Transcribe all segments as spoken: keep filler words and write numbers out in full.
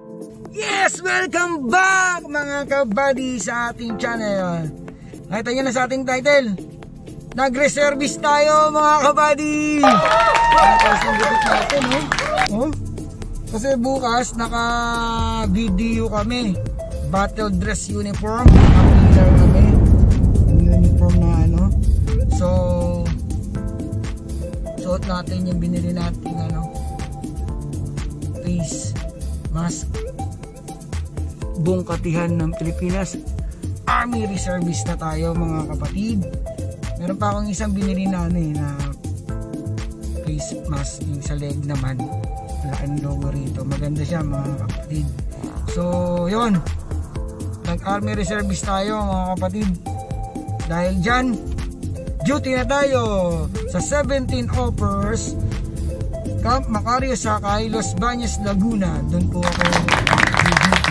Yes! Welcome back mga kaBuddy sa ating channel. Nakita nyo na sa ating title. Nag-reservist tayo mga kaBuddy. Tapos ang gupit natin oh. Oh. Kasi bukas naka-video kami. Battle dress uniform. Naka-pillar kami. Uniform na ano. So suot natin yung binili natin ano. Face mask. Buong katihan ng Pilipinas. Army reservist na tayo mga kapatid. Meron pa akong isang binili na ano eh, na face mask yung sa leg naman. Wala ang logo rito. Maganda siya mga kapatid. So yun, nag army reservist tayo mga kapatid. Dahil dyan, duty na tayo sa seventeen offers Camp Macario Sakay, Los Baños, Laguna. Doon po ako duty.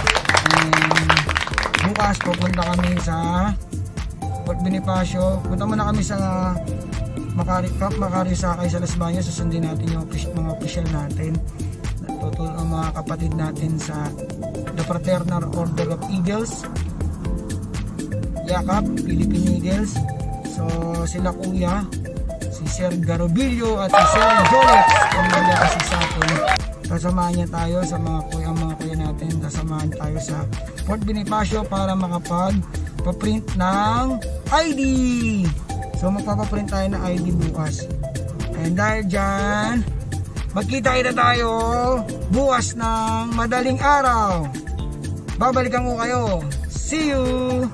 Bukas pupunta kami sa Port Bonifacio. Punta muna kami sa Macari, Camp Macario Sakay sa Los Baños. Susundin natin yung mga official natin. Tutulong ang mga kapatid natin sa The Fraternal Order of Eagles, Yakap, Philippine Eagles. So sila kuya, si Sir Garobillo at si Sir Jolex ang mag-assist sa atin. Kasamahan niya tayo sa mga kuya, mga kuya natin. Kasamahan tayo sa Port Bonifacio para makapag-print ng I D. So magpapaprint tayo ng I D bukas. And dahil dyan, magkita-kita tayo bukas ng madaling araw. Babalikan ko kayo. See you!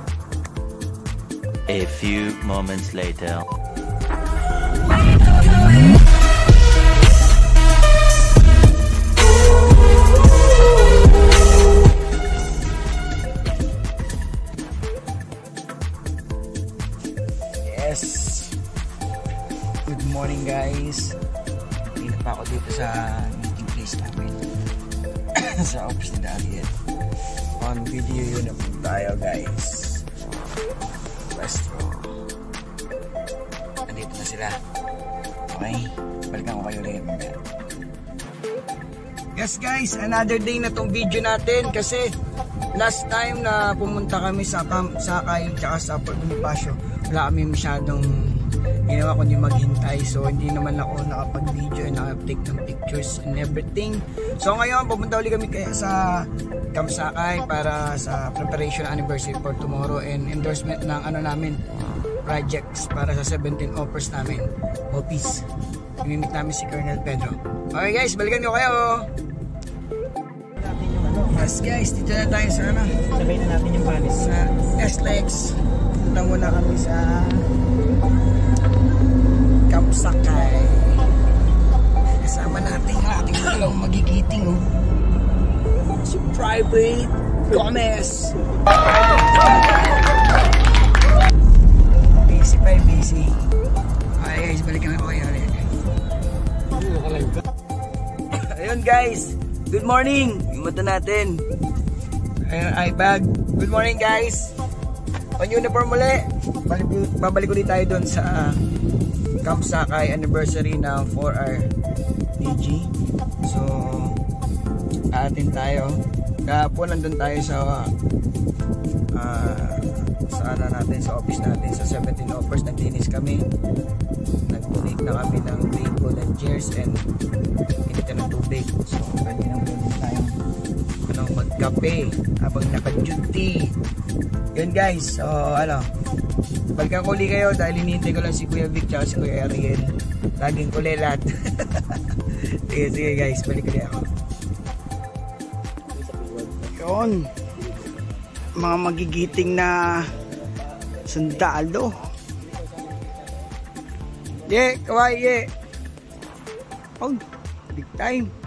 A few moments later. Yes. Good morning guys. Hindi na pa ako dito sa meeting place namin. Sa office ni Dariel. On video yun na po tayo guys. Basta andito na sila. Okay, balikan ko kayo ulit. Yes guys, another day na tong video natin. Kasi last time na pumunta kami sa Camp Sakay tsaka sa Port Bonifacio, wala kami masyadong ginawa kundi maghintay. So hindi naman ako nakapag-video and nakapag-take ng pictures and everything. So ngayon pupunta ulit kami kaya sa Camp Sakay para sa preparation anniversary for tomorrow and endorsement ng ano namin projects para sa seventeen offers namin. Office. Imimit namin si Colonel Pedro. Okay guys, balikan ko kayo. Yes guys, dito na tayo sa ano. Sabay na natin yung panis. Sa S-Lex. Punta muna kami sa Camp Sakay. Kasama natin ang ating dalawang magigiting oh. Si Private Gomez. Busy pa yung busy. Okay guys, balikan ako kayo ulit. Ayun guys, good morning. Yung mata natin. Ayun, iBag. Good morning guys. On uniform ulit. Babalik ulit tayo doon sa Camp Sakay anniversary ng four R D G. So atin tayo. Kahapon nandun tayo sa uh, sa ano natin, sa office natin sa seventeen offers. Naglinis kami. Nag-donate na kami ng table and chairs and initin ng tubig. So pwede nang pwede tayo ano, magkape habang naka-duty. Yun guys. So ano, balikan ko ulit kayo dahil hinihintay ko lang si Kuya Vic at si Kuya Ariel. Laging kuli lahat. Sige sige guys, balik ulit ako. Yun, mga magigiting na sundalo. Yeah, kawaii yeah. Oh, big time.